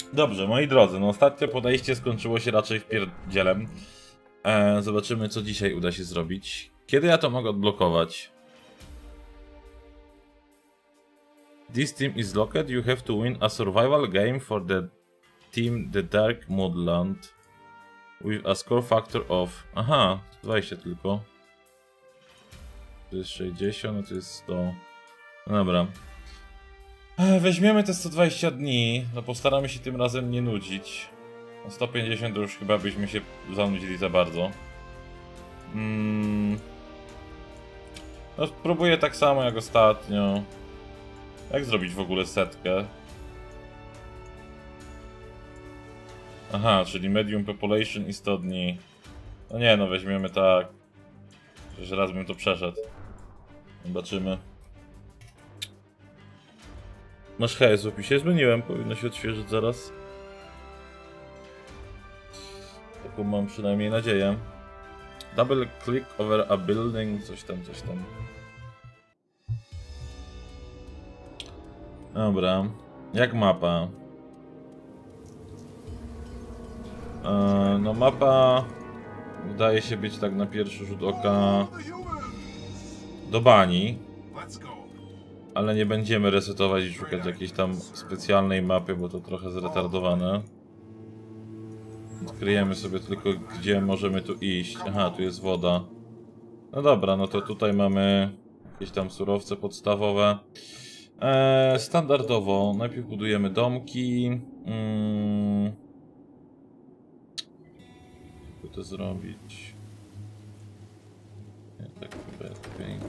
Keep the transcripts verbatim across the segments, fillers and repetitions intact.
Dobrze, moi drodzy, no ostatnie podejście skończyło się raczej wpierdzielem. E, zobaczymy, co dzisiaj uda się zrobić. Kiedy ja to mogę odblokować? This team is locked. You have to win a survival game for the team The Dark Moodland with a score factor of... Aha, dwadzieścia tylko. To jest sześćdziesiąt, no to jest sto. No dobra. Weźmiemy te sto dwadzieścia dni. No postaramy się tym razem nie nudzić. Na sto pięćdziesiąt to już chyba byśmy się zanudzili za bardzo. Mm. No spróbuję tak samo jak ostatnio. Jak zrobić w ogóle setkę? Aha, czyli medium population i sto dni. No nie, no weźmiemy tak. Że raz bym to przeszedł. Zobaczymy. Masz H S w opisie? Zmieniłem, powinno się odświeżyć zaraz. Taką mam przynajmniej nadzieję. Double click over a building, coś tam, coś tam. Dobra. Jak mapa? Eee, no mapa wydaje się być tak na pierwszy rzut oka do bani. Ale nie będziemy resetować i szukać jakiejś tam specjalnej mapy, bo to trochę zretardowane. Odkryjemy sobie tylko, gdzie możemy tu iść. Aha, tu jest woda. No dobra, no to tutaj mamy jakieś tam surowce podstawowe. Eee, standardowo najpierw budujemy domki. Hmm. Jak to zrobić? Nie, tak chyba jest okej.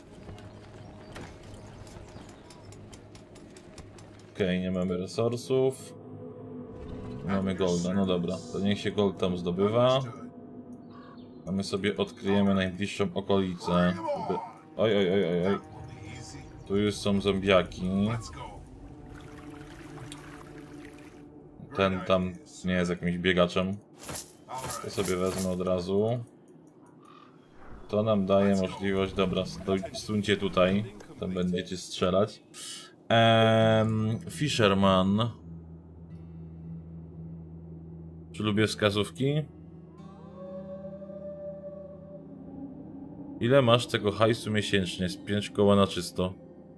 Okej, okay, nie mamy resursów. Mamy golda, no dobra. To niech się gold tam zdobywa. A my sobie odkryjemy najbliższą okolicę. Oj, oj, oj, oj, oj. Tu już są zombiaki. Ten tam nie jest jakimś biegaczem. To sobie wezmę od razu. To nam daje możliwość... Dobra, stójcie tutaj. Tam będziecie strzelać. Um, Fisherman. Czy lubię wskazówki? Ile masz tego hajsu miesięcznie? Z pięć koła na czysto.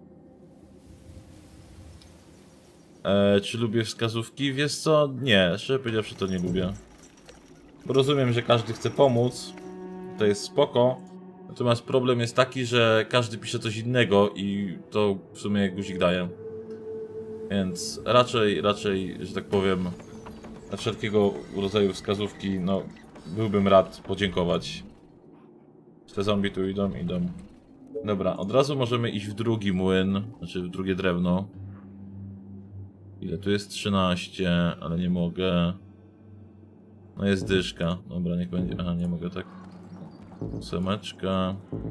E, czy lubię wskazówki? Wiesz co? Nie, szczerze powiedziawszy to nie lubię. Bo rozumiem, że każdy chce pomóc. To jest spoko. Natomiast problem jest taki, że każdy pisze coś innego i to w sumie guzik daje. Więc raczej, raczej, że tak powiem, na wszelkiego rodzaju wskazówki, no, byłbym rad podziękować. Te zombie tu idą, idą. Dobra, od razu możemy iść w drugi młyn, znaczy w drugie drewno. Ile tu jest? trzynaście, ale nie mogę. No jest dyszka. Dobra, niech będzie. Aha, nie mogę tak. Ósemeczka.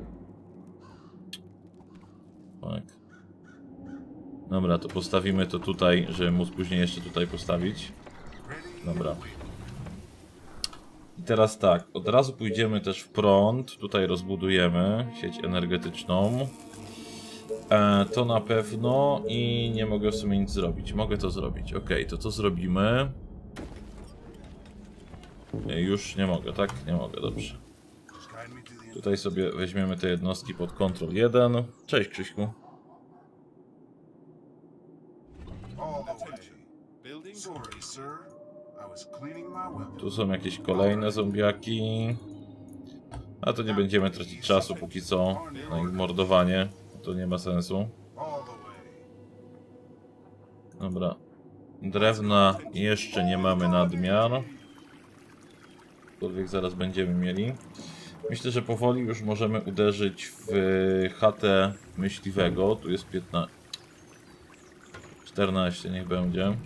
Tak. Dobra, to postawimy to tutaj, żeby móc później jeszcze tutaj postawić. Dobra. I teraz tak, od razu pójdziemy też w prąd. Tutaj rozbudujemy sieć energetyczną. E, to na pewno i nie mogę w sumie nic zrobić. Mogę to zrobić. Ok, to co zrobimy? Nie, już nie mogę, tak? Nie mogę, dobrze. Tutaj sobie weźmiemy te jednostki pod kontrol jeden. Cześć Krzyśku. Tu są jakieś kolejne zombiaki. A to nie będziemy tracić czasu póki co na ich mordowanie. To nie ma sensu. Dobra. Drewna jeszcze nie mamy nadmiar. Aczkolwiek zaraz będziemy mieli. Myślę, że powoli już możemy uderzyć w chatę myśliwego. Tu jest piętnaście. czternaście niech będzie.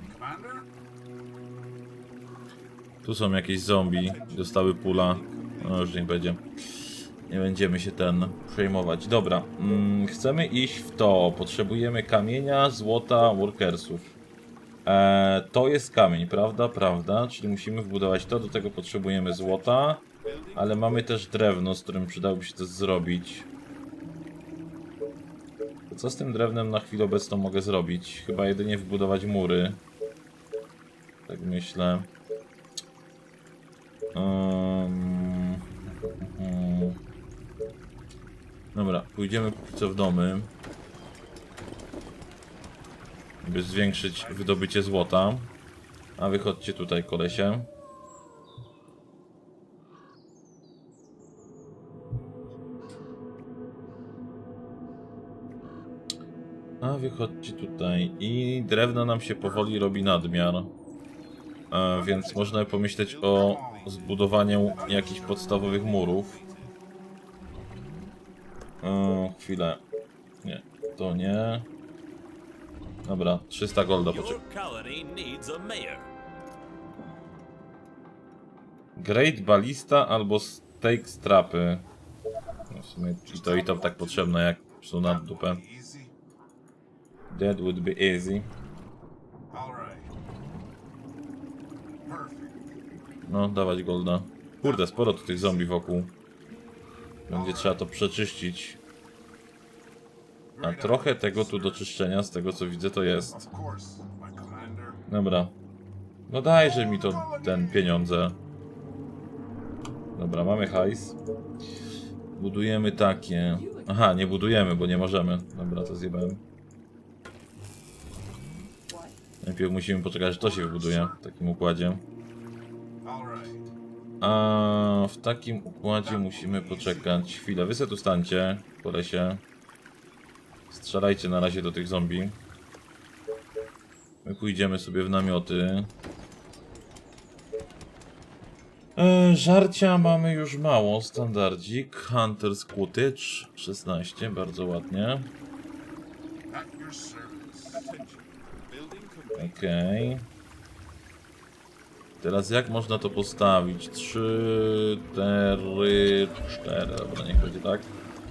Tu są jakieś zombie. Dostały pula. No już niech będzie. Nie będziemy się ten przejmować. Dobra. Hmm, chcemy iść w to. Potrzebujemy kamienia, złota, workersów. Eee, to jest kamień, prawda? Prawda. Czyli musimy wbudować to. Do tego potrzebujemy złota. Ale mamy też drewno, z którym przydałoby się to zrobić. To co z tym drewnem na chwilę obecną mogę zrobić? Chyba jedynie wbudować mury. Tak myślę. Um, um. Dobra, pójdziemy póki co w domy, by zwiększyć wydobycie złota. A wy chodźcie tutaj, kolesie. A wy chodźcie tutaj. I drewno nam się powoli robi nadmiar. A więc można pomyśleć o zbudowaniu jakichś podstawowych murów. O, chwilę. Nie, to nie. Dobra, trzysta golda, poczekaj. Great Ballista albo Stake Strapy. No w sumie i to i to tak potrzebne jak psu na dupę. That would be easy. No, dawać golda. Kurde, sporo tu tych zombie wokół. Będzie trzeba to przeczyścić. A trochę tego tu do czyszczenia, z tego co widzę, to jest. Dobra. No dajże mi to ten pieniądze. Dobra, mamy hajs. Budujemy takie. Aha, nie budujemy, bo nie możemy. Dobra, to zjebałem. Najpierw musimy poczekać, że to się wybuduje w takim układzie. A w takim układzie musimy poczekać chwilę. Wy se tu stańcie, kolesie. Strzelajcie na razie do tych zombie. My pójdziemy sobie w namioty. E, żarcia mamy już mało, standardzik. Hunter's Cottage szesnaście, bardzo ładnie. Okej. Okay. Teraz jak można to postawić? trzy, cztery, cztery, dobra, niech będzie tak.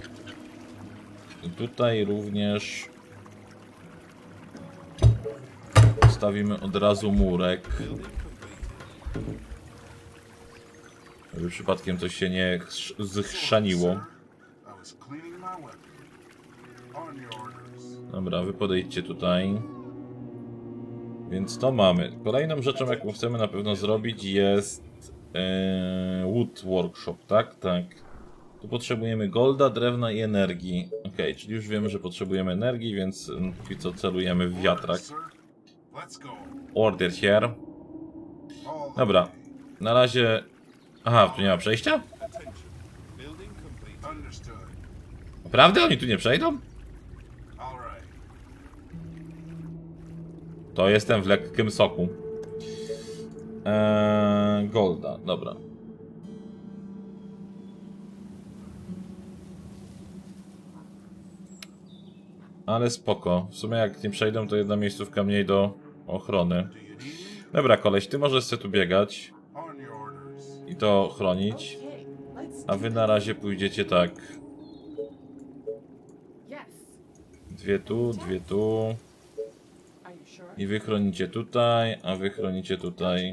I tutaj również postawimy od razu murek. Żeby przypadkiem coś się nie zchrzaniło. Dobra, wy podejdźcie tutaj. Więc to mamy. Kolejną rzeczą, jaką chcemy na pewno zrobić, jest ee, Wood Workshop, tak? Tak. Tu potrzebujemy golda, drewna i energii. Ok, czyli już wiemy, że potrzebujemy energii, więc póki co celujemy w wiatrak. Order here. Dobra, na razie... Aha, tu nie ma przejścia? Naprawdę? Oni tu nie przejdą? To jestem w lekkim soku. Eee, golda, dobra. Ale spoko. W sumie jak nie przejdą, to jedna miejscówka mniej do ochrony. Dobra, koleś, ty możesz sobie tu biegać. I to chronić. A wy na razie pójdziecie tak. Dwie tu, dwie tu. I wy chronicie tutaj, a wy chronicie tutaj.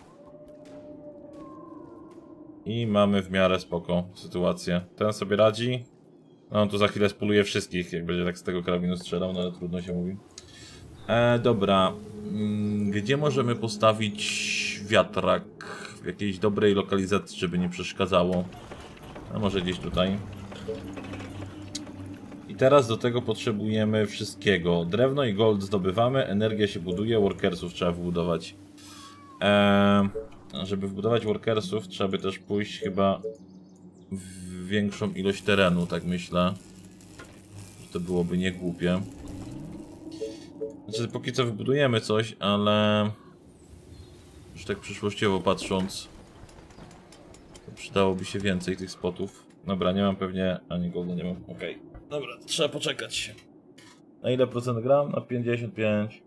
I mamy w miarę spoko sytuację. Ten sobie radzi. No on tu za chwilę spuluje wszystkich, jak będzie tak z tego karabinu strzelał, no ale trudno się mówi. E, dobra. Gdzie możemy postawić wiatrak? W jakiejś dobrej lokalizacji, żeby nie przeszkadzało. A może gdzieś tutaj. I teraz do tego potrzebujemy wszystkiego. Drewno i gold zdobywamy, energia się buduje, workersów trzeba wybudować. Eee, żeby wbudować workersów, trzeba by też pójść chyba w większą ilość terenu, tak myślę. To byłoby niegłupie. Znaczy, póki co wybudujemy coś, ale już tak przyszłościowo patrząc, to przydałoby się więcej tych spotów. Dobra, nie mam pewnie ani golda, nie mam. Okej. Okay. Dobra, trzeba poczekać. Na ile procent gram? Na pięćdziesiąt pięć.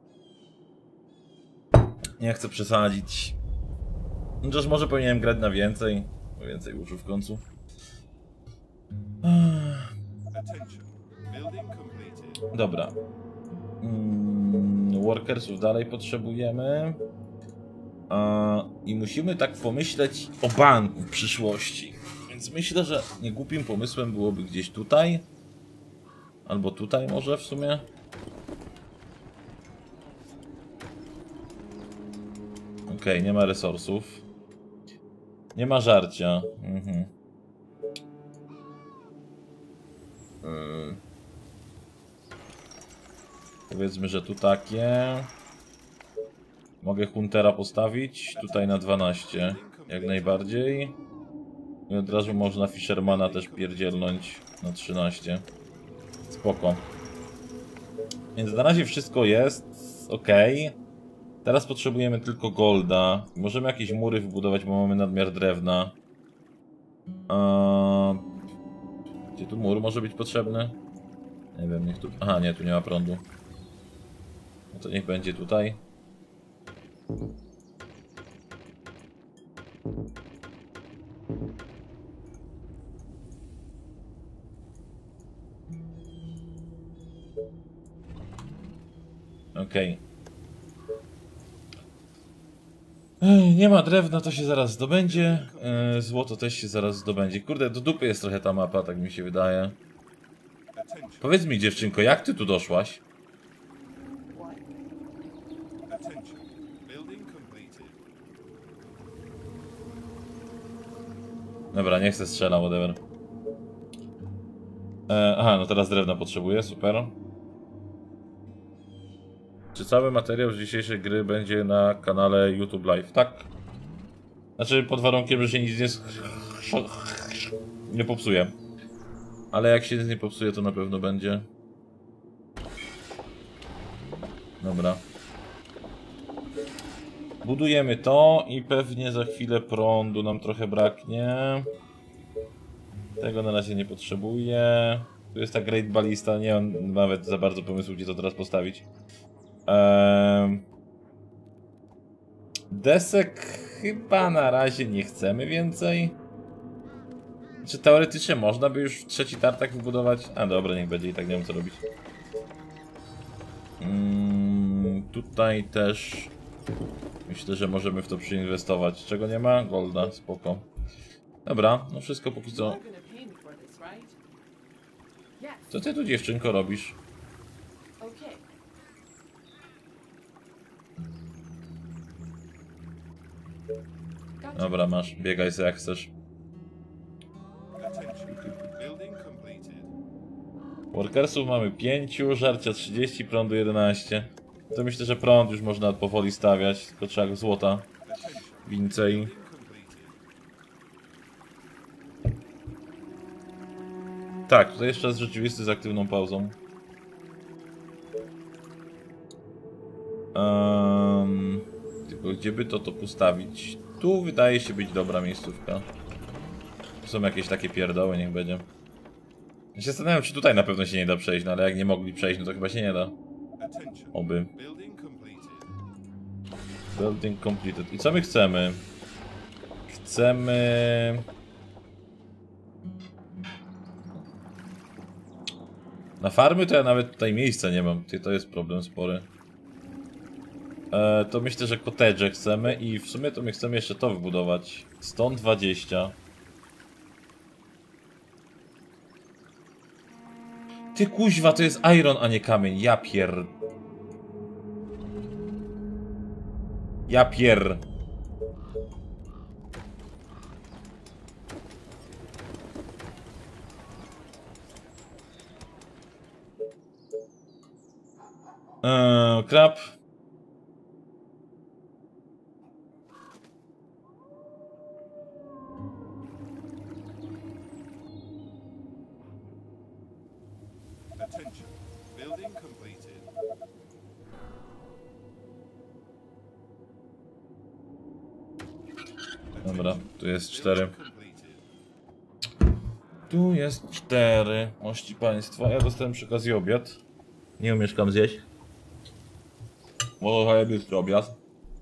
Nie chcę przesadzić. Chociaż może powinienem grać na więcej. Więcej użył w końcu. Dobra. Mm, workersów dalej potrzebujemy. A, I musimy tak pomyśleć o banku w przyszłości. Więc myślę, że niegłupim pomysłem byłoby gdzieś tutaj. Albo tutaj może w sumie. okay, nie ma resursów. Nie ma żarcia. Mhm. Hmm. Powiedzmy, że tu takie. Mogę Huntera postawić tutaj na dwanaście. Jak najbardziej. I od razu można Fishermana też pierdzielnąć na trzynaście. Spoko. Więc na razie wszystko jest ok. Teraz potrzebujemy tylko golda. Możemy jakieś mury wybudować, bo mamy nadmiar drewna. Eee... Gdzie tu mur może być potrzebny? Nie wiem, niech tu... Aha, nie, tu nie ma prądu. No to niech będzie tutaj. Okej. Okay. Nie ma drewna, to się zaraz zdobędzie. Yy, złoto też się zaraz zdobędzie. Kurde, do dupy jest trochę ta mapa, tak mi się wydaje. Powiedz mi, dziewczynko, jak ty tu doszłaś? Dobra, nie chcę strzelać, whatever. E, aha, no teraz drewna potrzebuję, super. Czy cały materiał z dzisiejszej gry będzie na kanale YouTube Live? Tak. Znaczy pod warunkiem, że się nic nie, nie popsuje. Ale jak się nic nie popsuje, to na pewno będzie. Dobra. Budujemy to i pewnie za chwilę prądu nam trochę braknie. Tego na razie nie potrzebuję. Tu jest ta Great Ballista, nie mam nawet za bardzo pomysłu, gdzie to teraz postawić. Eee... Desek chyba na razie nie chcemy więcej. Czy teoretycznie można by już trzeci tartak wybudować? A dobra, niech będzie, i tak nie wiem co robić. Mm, tutaj też myślę, że możemy w to przyinwestować. Czego nie ma? Golda, spoko. Dobra, no wszystko póki co. Co ty tu, dziewczynko, robisz? Dobra, masz, biegaj sobie jak chcesz. Workersów mamy pięciu, żarcia trzydzieści, prądu jedenaście. To myślę, że prąd już można powoli stawiać, tylko trzeba złota więcej. Tak, tutaj jeszcze czas rzeczywisty z aktywną pauzą. Um, tylko gdzie by to to postawić? Tu wydaje się być dobra miejscówka. Tu są jakieś takie pierdoły, niech będzie. Ja się zastanawiam, czy tutaj na pewno się nie da przejść, no ale jak nie mogli przejść, no to chyba się nie da. Oby. Building completed. I co my chcemy? Chcemy... Na farmy to ja nawet tutaj miejsca nie mam. To jest problem spory. E, to myślę, że cottage chcemy i w sumie to my chcemy jeszcze to wybudować. Stąd dwadzieścia. Ty kuźwa, to jest iron, a nie kamień. Ja pier... Ja pier... Eee, krab. Dobra, tu jest cztery. Tu jest cztery, mości państwa. Ja dostałem przy okazji obiad. Nie umieszkam zjeść. Może zajebisty obiad.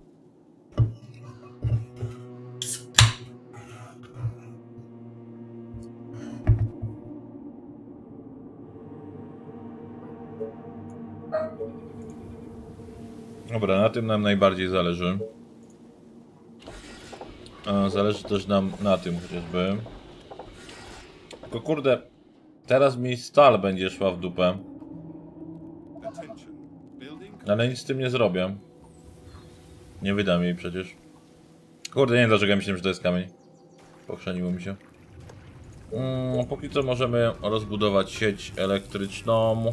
Dobra, na tym nam najbardziej zależy. Zależy też nam na tym chociażby. Tylko kurde, teraz mi stal będzie szła w dupę. Ale nic z tym nie zrobię. Nie wydam jej przecież. Kurde, nie wiem dlaczego ja myślałem, że to jest kamień. Pochrzeniło mi się. Mm, póki co możemy rozbudować sieć elektryczną.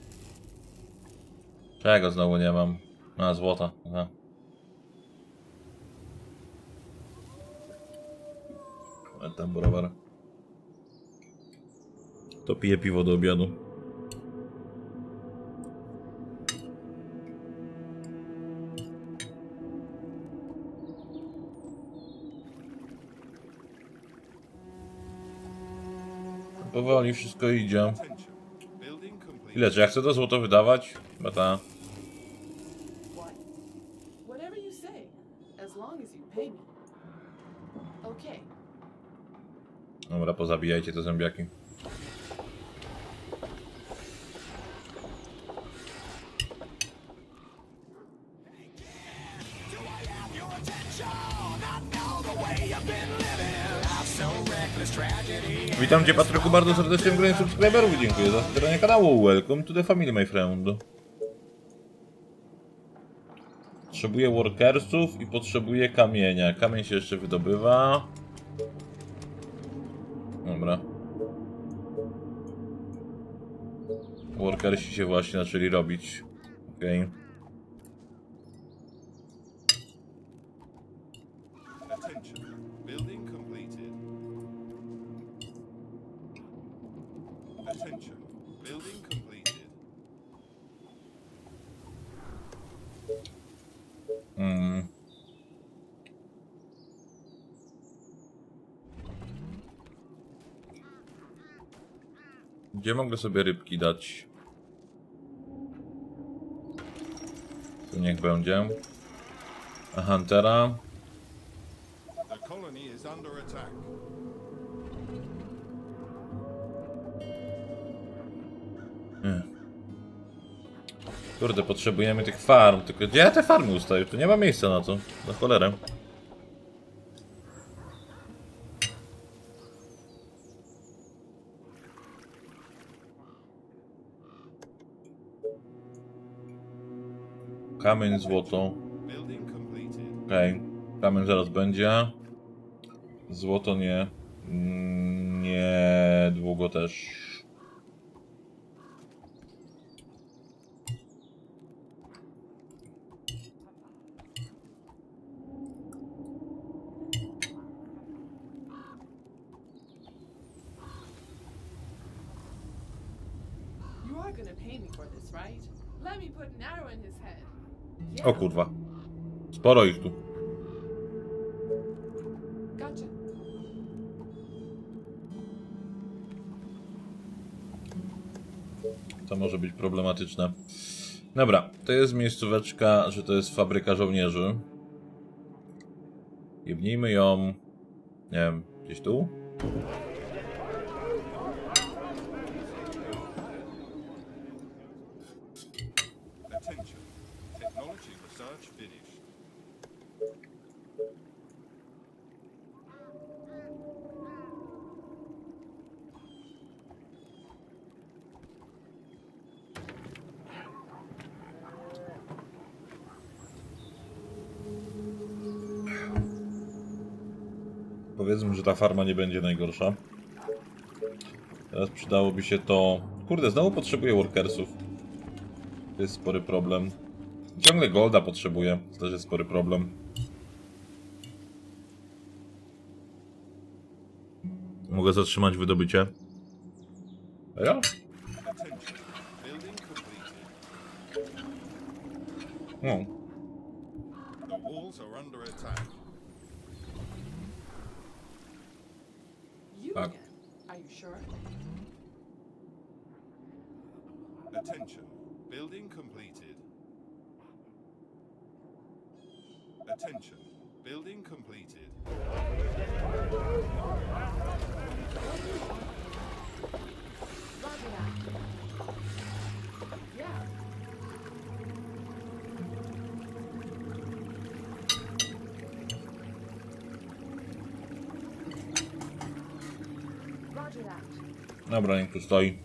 Czego znowu nie mam? A, złota. Aha. Tam browar. To piję piwo do obiadu. Powoli wszystko idzie. Ile, czy ja chcę to złoto wydawać? Chyba ta. Dobra, pozabijajcie te zębiaki. Witam cię, Patryku, bardzo serdecznie w gronie subskryberów. Dziękuję za wspieranie kanału. Welcome to the family, my friend. Potrzebuję workersów i potrzebuję kamienia. Kamień się jeszcze wydobywa. Dobra. Workersi się właśnie zaczęli robić. Okej. Okay. Hmm. Gdzie mogę sobie rybki dać? Tu niech będzie. A Huntera. Nie. Kurde, potrzebujemy tych farm, tylko gdzie ja te farmy ustawię? Tu nie ma miejsca na to, za cholerę. Kamień, złoto. Okej, okay. Kamień zaraz będzie. Złoto nie. Nie długo też. O kurwa. Sporo ich tu. To może być problematyczne. Dobra, to jest miejscóweczka, że to jest fabryka żołnierzy. Jebnijmy ją. Nie wiem, gdzieś tu? Powiedzmy, że ta farma nie będzie najgorsza. Teraz przydałoby się to... Kurde, znowu potrzebuję workersów. To jest spory problem. Ciągle golda potrzebuję. To też jest spory problem. Mogę zatrzymać wydobycie. A ja? No. Tak. Attention. Building completed. Attention. Building completed. Dobra, niech tu stoi.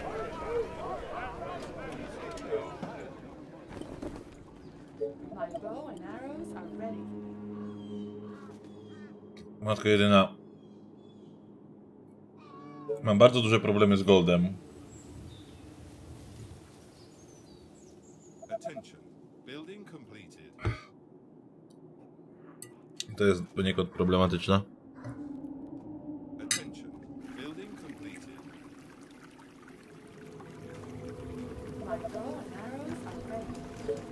My bow and arrows are ready. Matko jedyna. Mam bardzo duże problemy z goldem. Attention. Building completed. To jest poniekąd problematyczne. Attention. Building completed. My bow and arrows are ready.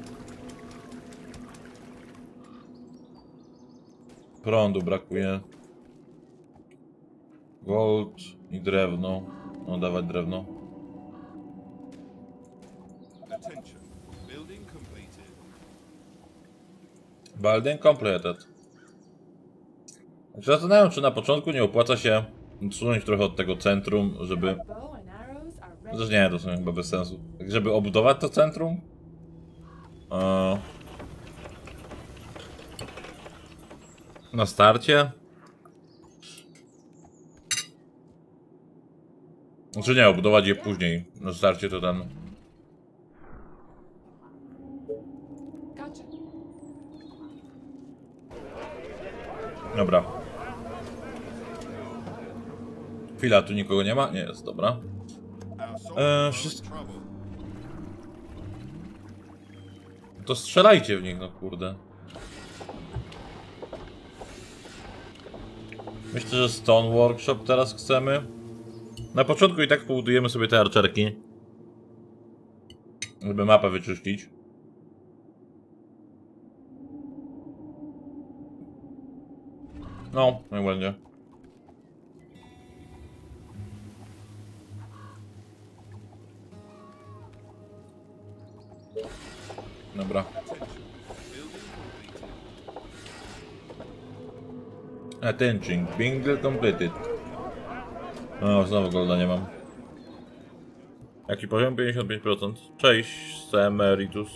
Prądu brakuje. Gold i drewno. No, dawać drewno. Attention. Building completed. Building completed. Zastanawiam, czy na początku nie opłaca się odsunąć trochę od tego centrum, żeby... Bow and arrows are ready. Zresztą nie, to są chyba bez sensu. Tak, żeby obudować to centrum? Eee... Na starcie? Znaczy nie, obudować je później. Na starcie to ten... Gotcha. Dobra. Chwila, tu nikogo nie ma? Nie jest, dobra. Our soldiers Eee, are in wszystko... trouble. To strzelajcie w nich, no kurde. Myślę, że Stone Workshop teraz chcemy. Na początku i tak pobudujemy sobie te archerki, żeby mapę wyczyścić. No, niech będzie. Dobra. Attention. Attention, Building completed. bingo completed. No, znowu golda nie mam. Jaki poziom? pięćdziesiąt pięć procent. Cześć, Semeritus.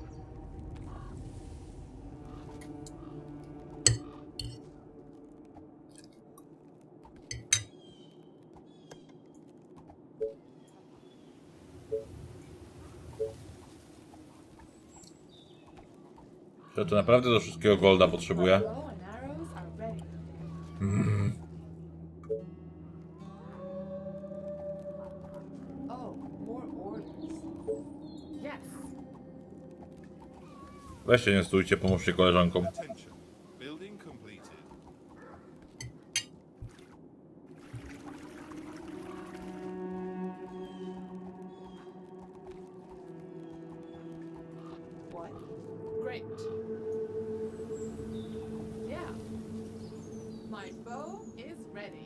Że to naprawdę do wszystkiego golda potrzebuję. Bow and arrows are ready. Oh, more orders. Yes. Weźcie, nie stójcie, pomóżcie koleżankom. Attention. Building completed. What? Great. Yeah. My bow is ready.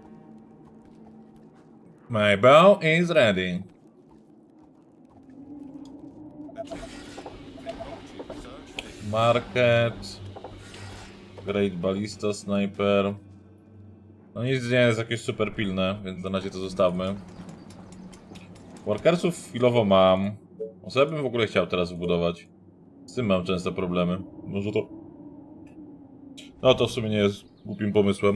My bow is ready. Attention. Technology research finished. Market. Great Ballista Sniper. No nic nie jest jakieś super pilne, więc na razie to zostawmy. Workersów chwilowo mam. Co ja bym w ogóle chciał teraz wbudować? Z tym mam często problemy. Może to... No to w sumie nie jest głupim pomysłem.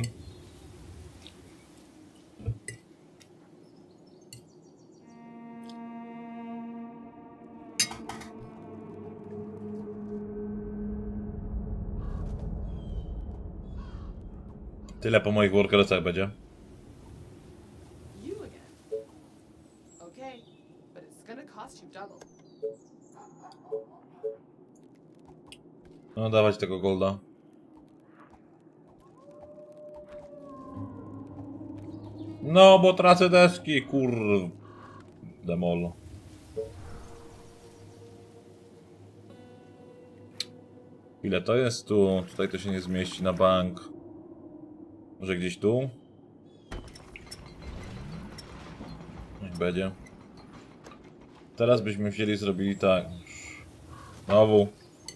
Tyle po moich workersach będzie. You again. Okay, but it's gonna cost you double. No dawać tego golda. No bo tracę deski, kur... Demol. Ile to jest tu? Tutaj to się nie zmieści na bank. Może gdzieś tu? Niech będzie. Teraz byśmy wzięli, zrobili tak. Znowu.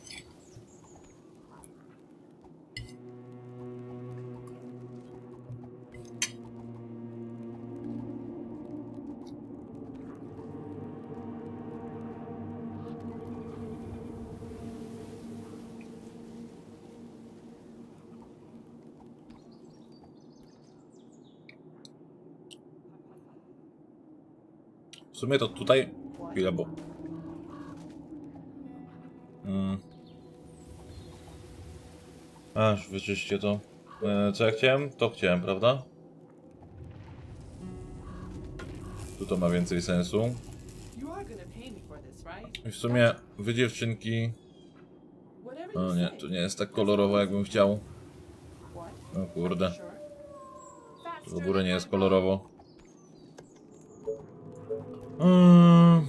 W sumie to tutaj... Chwilę, bo... Mm. Aż wyczyście to. E, co ja chciałem? To chciałem, prawda? Tu to ma więcej sensu. You are gonna pay me for this, right? I w sumie wy dziewczynki... Whatever you O nie, say. to nie jest tak kolorowo jakbym chciał. What? O kurde. Sure. To w Faster. ogóle nie jest kolorowo. Mm.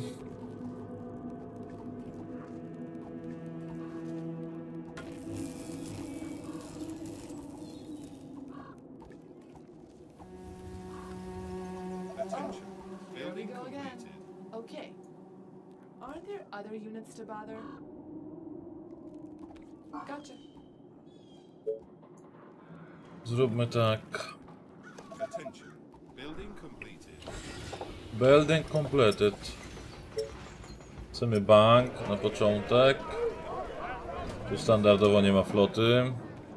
Attention. Here we Building go again. completed. Okay. Aren't there other units to bother? Gotcha. Zróbmy tak. Attention. Building completed. Building completed. Chcemy bank na początek. Tu standardowo nie ma floty.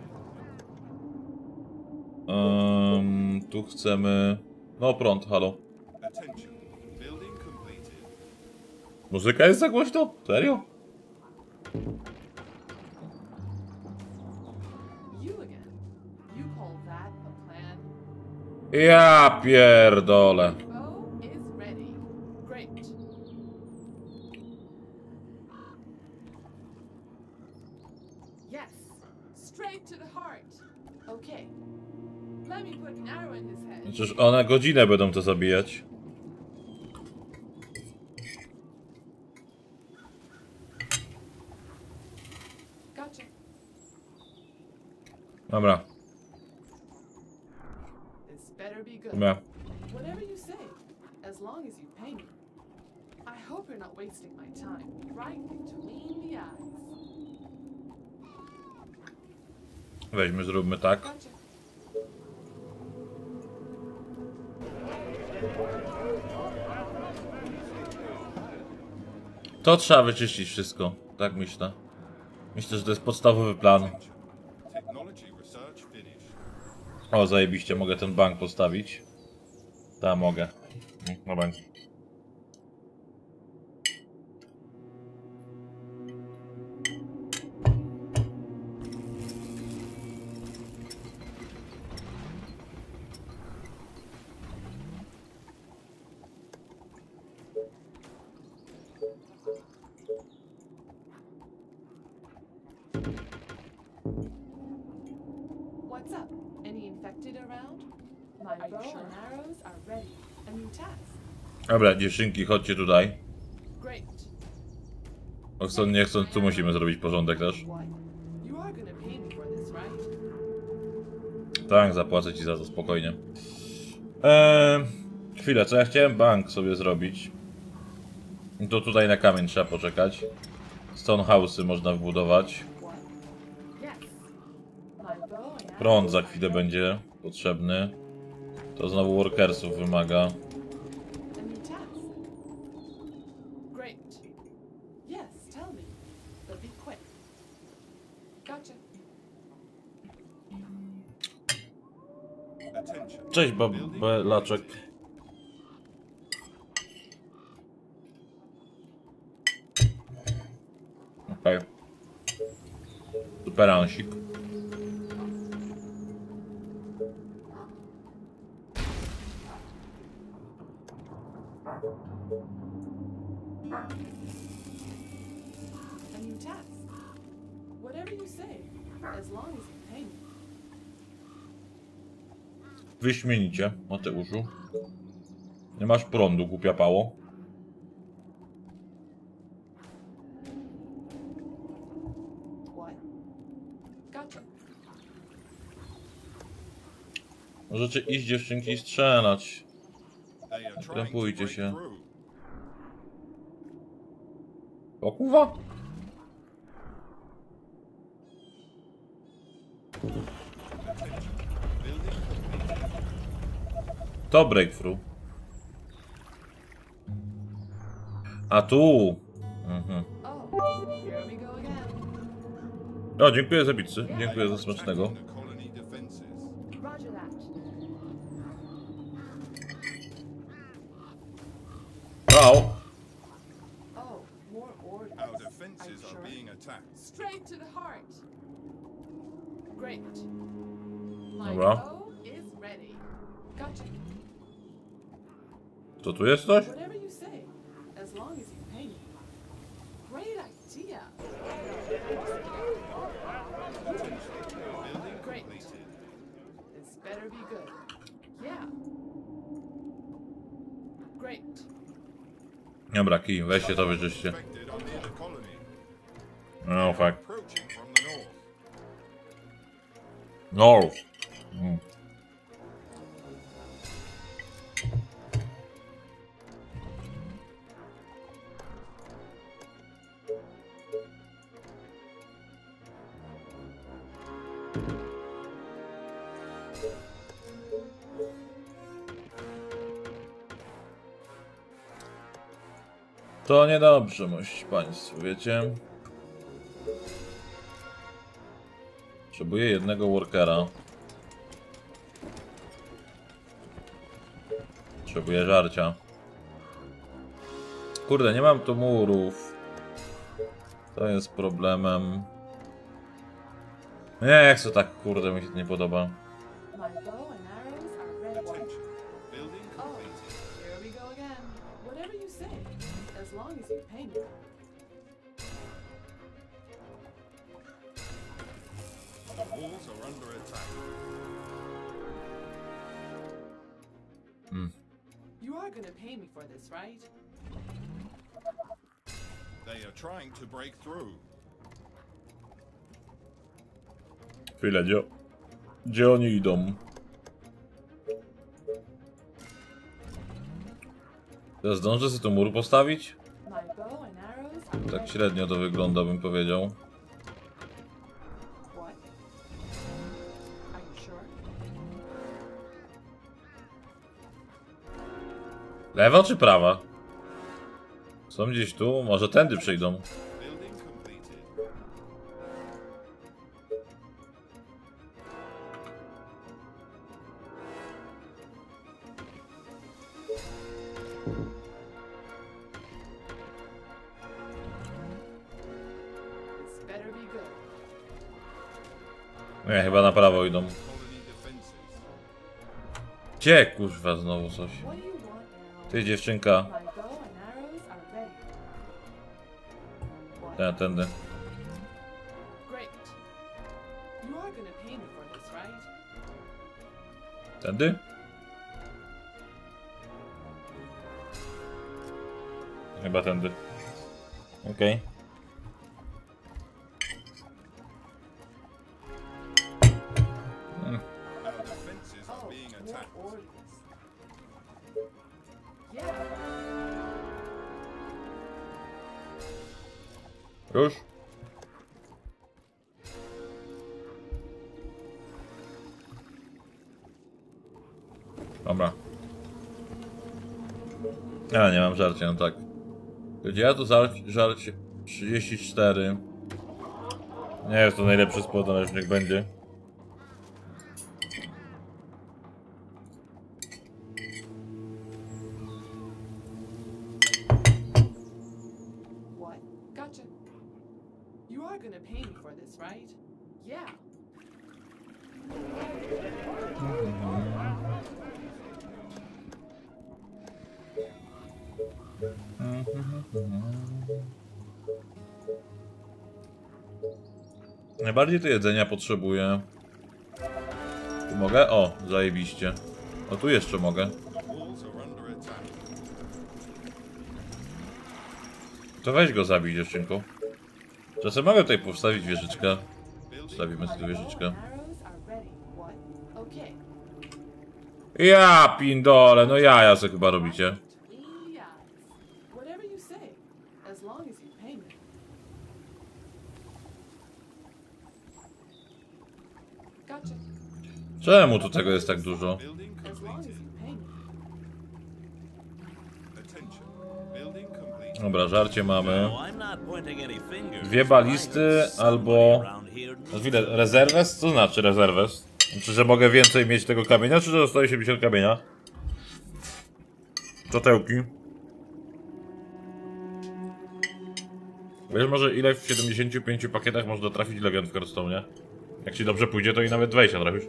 Um, tu chcemy... No prąd, halo. Attention. Building completed. Muzyka jest za głośno? Serio? You again. You call that a plan? Ja pierdolę. O is ready. Great. Yes. Straight to the heart. Okay. Let me put an arrow in his head. Przecież one godzinę będą to zabijać. Gotcha. Dobra, This better be good. dobra. Whatever you say, as long as you pay me. I hope you're not wasting my time. Right between the eyes. Weźmy, zróbmy tak. Gotcha. To trzeba wyczyścić wszystko. Tak myślę. Myślę, że to jest podstawowy plan. Technology research finished. O, zajebiście, mogę ten bank postawić. Tak, mogę. No będzie. What's up? Any infected around? My bow and arrows are ready. A new task. Dobra, dziewczynki, chodźcie tutaj. Great. O, chcą, nie chcąc, tu musimy zrobić porządek też. What? You are gonna pay me for this, right? Tak, zapłacę ci za to spokojnie. Eee, chwilę, co ja chciałem? Bank sobie zrobić. To tutaj na kamień trzeba poczekać. Stone house'y można wbudować. What? Yes. My bow and Prąd arrows za are chwilę ready. będzie potrzebny. To znowu workersów wymaga. A new task. Great. Yes, tell me. But be quick. Gotcha. Attention. Cześć, Building babelaczek. completed. Okej. Okay. Superansik. A new task. Whatever you say, as long as you pay me. Wyśmienicie, Mateuszu. Nie masz prądu, głupia pało. What? Gotcha. Możecie iść, dziewczynki, i strzelać. They are trying to Krępujcie break się. through. O kurwa! Building completed. To breakthrough. A tu! Mhm. Oh, here we go again. O, dziękuję za pizzę. Dziękuję za smacznego. Attacking the colony defenses. Roger that. Wow! Oh, more orders. Our Are you defenses are sure? being attacked. Straight to the heart. Great. My Dobra. bow is ready. Gotcha. To tu jest coś? Whatever you say, as long as you pay me. Great idea. Building Great. completed. This better be good. Yeah. Great. Dobra, kij, weźcie to, wyczyście. Expected on near the colony. No, fuck. Approaching from the north. North. Mm. To niedobrze, mości państwo, wiecie? Potrzebuję jednego workera. Potrzebuję żarcia. Kurde, nie mam tu murów. To jest problemem. Nie chcę tak, kurde, mi się to nie podoba. My bow and arrows are ready. Attention. Building Oh, completed. here we go again. Whatever you say, as long as you pay me. The walls are under attack. You are gonna pay me for this, right? They are trying to break through. Chwilę, gdzie, gdzie oni idą? Ja zdążę sobie tu mur postawić? My bow and arrows are Tak ready. średnio to wygląda, bym powiedział. What? Are you sure? Lewa czy prawa? Są gdzieś tu? Może tędy przyjdą. Building completed. This better be good. Nie, chyba na prawo idą. Colony defenses. Gdzie, kurwa, znowu coś? What do you want now? Ty, dziewczynka. My bow and arrows are ready. What? Ja, tędy. Great. You are gonna pay me for this, right? Tędy? Chyba tędy. Okej. Our defenses are Oh, being more attacked. orders. Yeah. Już? Dobra. Ja nie mam żarcia, no tak. Gdzie ja tu żarcie, żarcie trzydzieści cztery. Nie jest to najlepszy spot, ale już niech będzie. What? Gotcha. You are gonna pay me for this, right? Yeah. Najbardziej to jedzenia potrzebuję. Tu mogę? O, zajebiście. O, tu jeszcze mogę. The walls are under attack. To weź go zabij, dziewczynku. Czasem mogę tutaj postawić wieżyczkę. Stawimy sobie wieżyczkę. Arrows are ready. What? Okay. Ja pindole, no jaja se chyba robicie. Yeah. Whatever you say, as long as you pay me. Gotcha. Czemu tu tego jest tak dużo? Building As long as completed. you pay me. Attention. Building completed. Dobra, żarcie mamy. No, I'm not pointing any fingers. Dwie balisty albo... Around here Na chwilę, rezerwes? Co znaczy rezerwes? Czy że mogę więcej mieć tego kamienia, czy że dostaję siedemdziesiąt kamienia? Czotełki. Wiesz może ile w siedemdziesięciu pięciu pakietach można trafić Legion w Hearthstone'ie? Jak ci dobrze pójdzie, to i nawet dwadzieścia trafisz.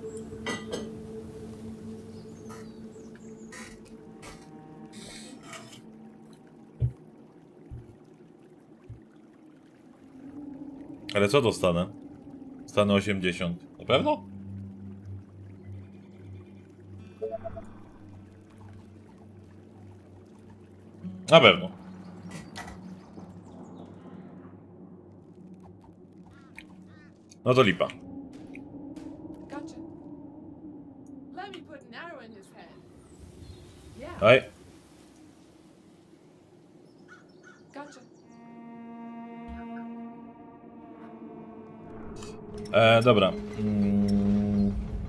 Ale co dostanę? Dostanę osiemdziesiąt. Na pewno? Na pewno. No to lipa. Gotcha. Let me put an arrow in his head. Yeah, Aj. gotcha. E, dobra. Mm.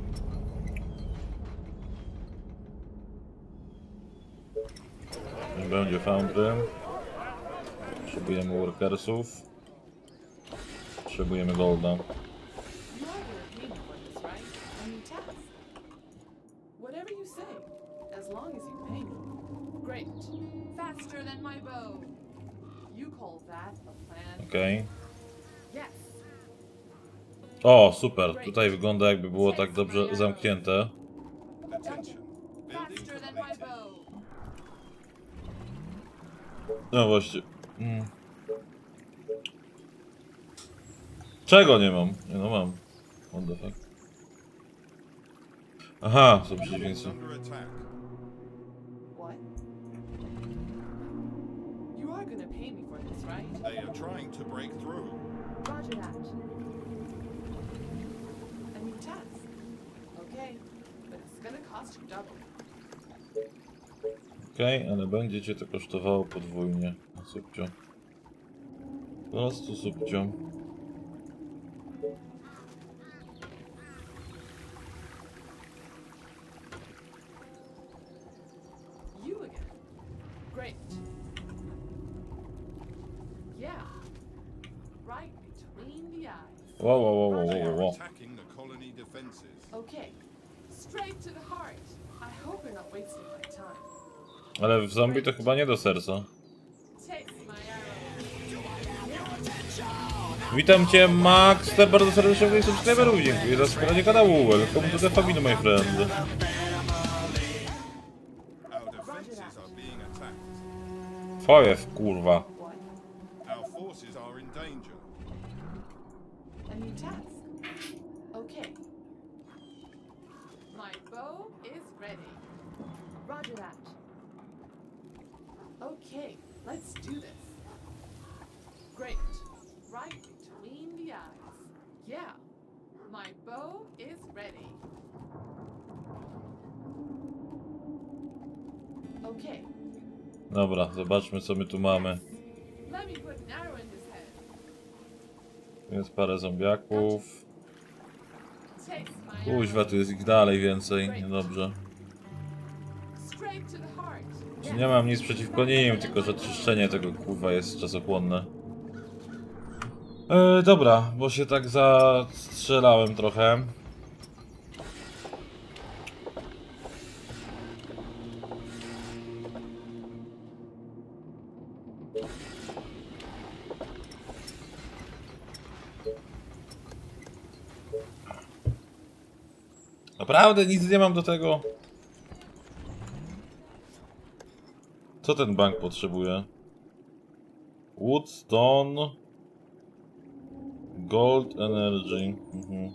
Nie będzie foundry. Potrzebujemy workersów. Potrzebujemy golda. You are gonna pay me for this, right? I mean, tax. Whatever you say, as long as you pay me. Great. Faster than my bow. You call that a plan? Okej. Yes. O, super. Tutaj wygląda, jakby było tak dobrze zamknięte. Attention. Building Faster than my completed. bow. No właśnie. Mm. Czego nie mam? Nie no mam. What the fuck? Aha, są Buildings przeciwieństwa. under attack. What? You are gonna pay me for this, right? They are trying to break through. Roger that. I mean, tax. Okay, but it's gonna cost you double. Okej, okay, ale będzie cię to kosztowało podwójnie. Subcio. Po prostu subcio. You again. Great. Yeah. Right between the eyes. Wow, wow, wow, wow, They wow, are wow. attacking the colony defenses. Okay. Straight to the heart. I hope you're not wasting my time. Ale w zombie to chyba nie do serca. Take my arrow. Witam cię, Max, te bardzo serdecznie moich subskryberów, dziękuję za wspieranie kanału, welcome to the family, my friend. Our defenses are being attacked. Fojew, kurwa. What? Our forces are in danger. A new task. Okay. My bow is ready. Roger that. Okay, let's do this. Great. Right between the eyes. Yeah. My bow is ready. Okay. Dobra, zobaczmy co my tu mamy. Let me put an arrow in his head. Jest parę zombiaków. Take my Kuźwa, arrow. tu jest ich dalej więcej, niedobrze. Straight to the heart. Nie mam nic przeciwko nim, tylko że czyszczenie tego kurwa jest czasochłonne. E, dobra, bo się tak zastrzelałem trochę. Naprawdę nic nie mam do tego. Co ten bank potrzebuje? Wood, stone, gold, energy. Mhm.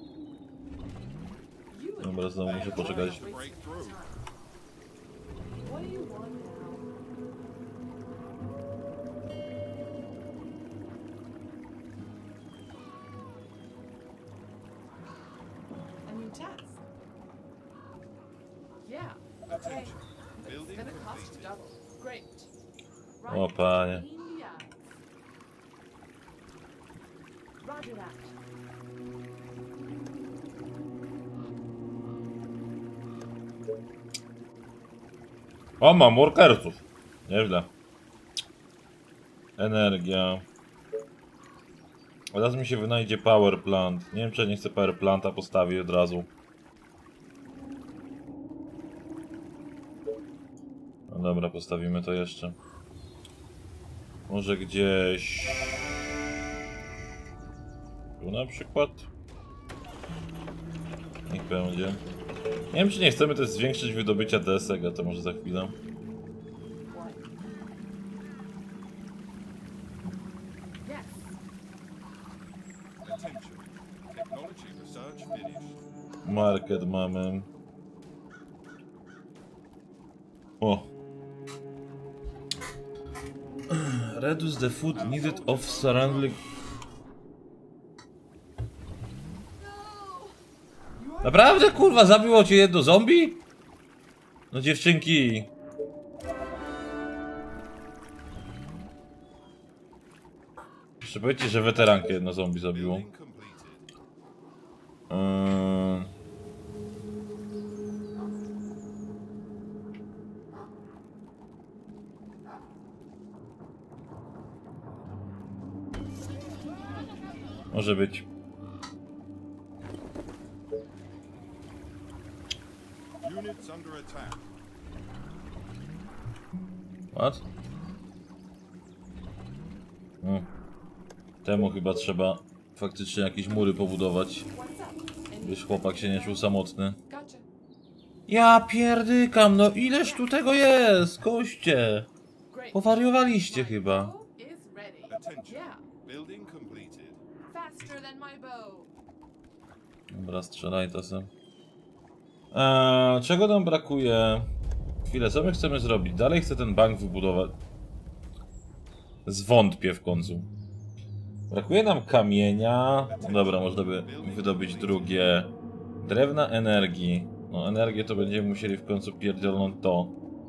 You Dobra, znowu muszę poczekać. To break through. What do you want now? A new task. Yeah. Okay. Attention. But it's Building gonna cost completed. you double. Great. O, panie. between the eyes. Roger that. O, mam workersów. Nieźle. Energia. Teraz mi się wynajdzie power plant. Nie wiem, czy ja nie chcę power planta postawić od razu. No dobra, postawimy to jeszcze. Może gdzieś... Tu na przykład? Niech będzie. Nie wiem, czy nie chcemy też zwiększyć wydobycia desek, a to może za chwilę. Yes. Attention. Technology research finished. Market mamy. O. Reduce the food needed of surrounding. Naprawdę, kurwa, zabiło cię jedno zombie? No dziewczynki. Jeszcze powiedzcie, że weterankę jedno zombie zabiło. Building completed. Eee... Może być. Units under attack. What? No. Temu chyba trzeba faktycznie jakieś mury pobudować, What's up? byś chłopak się nie czuł samotny. Gotcha. Ja pierdykam, no ileż tu tego jest, koście? Great. Powariowaliście My chyba. bow is ready. Attention. Yeah. Building completed. Faster than my bow. Dobra, strzelaj to se. Eee, czego nam brakuje? Chwilę, co my chcemy zrobić? Dalej chcę ten bank wybudować. Zwątpię w końcu. Brakuje nam kamienia. No dobra, można by wydobyć drugie. Drewna energii. No energię to będziemy musieli w końcu pierdolnąć to.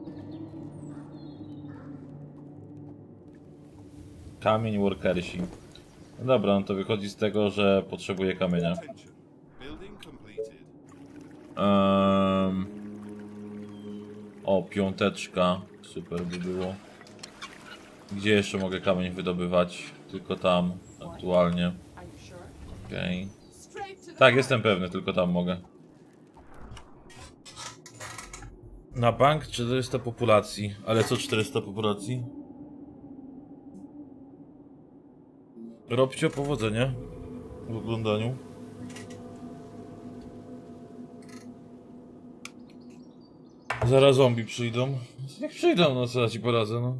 Kamień workersi. No dobra, no to wychodzi z tego, że potrzebuję kamienia. Attention. Building completed. Um, o, piąteczka. Super by było. Gdzie jeszcze mogę kamień wydobywać? Tylko tam, aktualnie. Are you sure? Okej. Straight to the Tak, jestem pewny, tylko tam mogę. Na bank czterysta populacji. Ale co czterysta populacji? Robcie powodzenia w oglądaniu. Zaraz zombie przyjdą. Niech przyjdą, no co ja ci poradzę, no.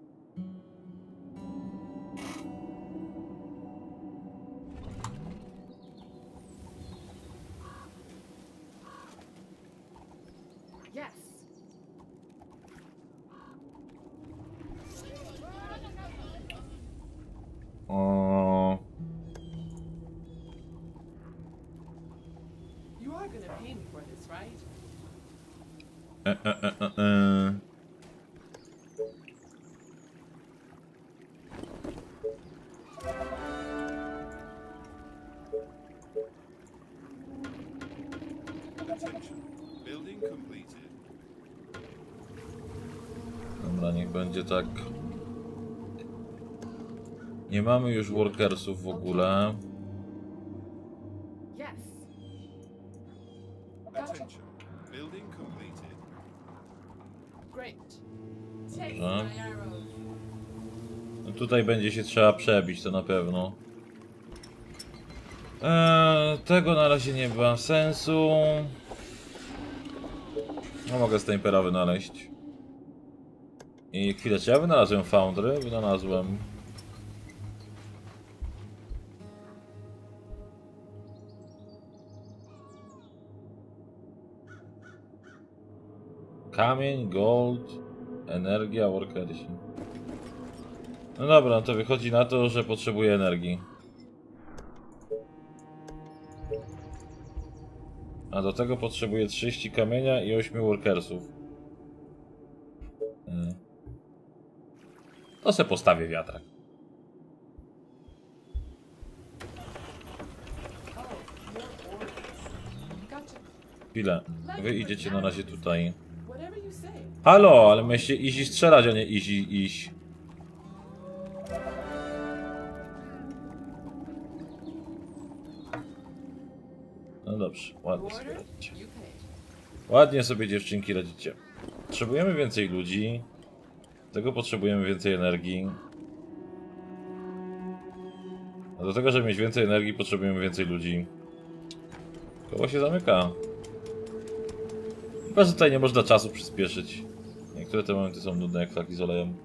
Yes. O, You are gonna pay me for this, right? e, e, e, e, e. Attention. Building completed. Dobra, niech będzie tak. Nie mamy już workersów w ogóle. Yes. Attention. Building completed. Great. Take Dobrze. my arrows. No tutaj będzie się trzeba przebić, to na pewno. Eee, tego na razie nie ma sensu. No mogę z tej pera wynaleźć. I chwilę, czy ja wynalazłem foundry? Wynalazłem. Kamień, gold, energia, workersi. No dobra, no to wychodzi na to, że potrzebuję energii. A do tego potrzebuję trzydzieści kamienia i ośmiu workersów. Hmm. To se postawię wiatrak. Gotcha. Chwilę. Wy idziecie na razie tutaj. Whatever you say. Halo, ale myślcie easy strzelać, a nie easy iść. No dobrze, ładnie sobie Order, radzicie. you pay. Ładnie sobie dziewczynki radzicie. Potrzebujemy więcej ludzi. Do tego potrzebujemy więcej energii. A do tego, żeby mieć więcej energii, potrzebujemy więcej ludzi. Koło się zamyka. Chyba, że tutaj nie można czasu przyspieszyć. Niektóre te momenty są nudne jak flaki z olejem.